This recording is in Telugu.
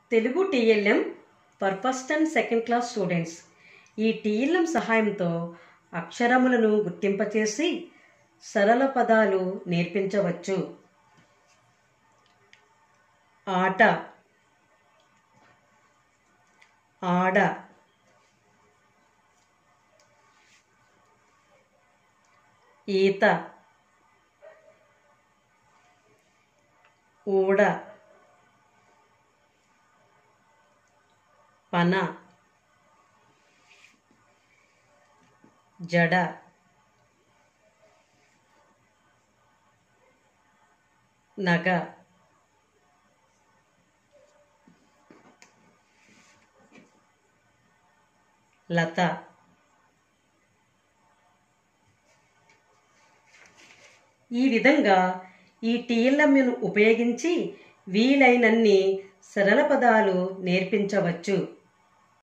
Telugu TLM for first and second class students. ఈ టీఎల్ఎం సహాయంతో అక్షరములను గుర్తింపచేసి సరళ పదాలు నేర్పించవచ్చు. ఆట, ఆడ, ఈత, ఊడ, పన, జడ, నగ, లత. ఈ విధంగా ఈ టీఎల్ఎంను ఉపయోగించి వీలైనన్ని సరళ పదాలు నేర్పించవచ్చు.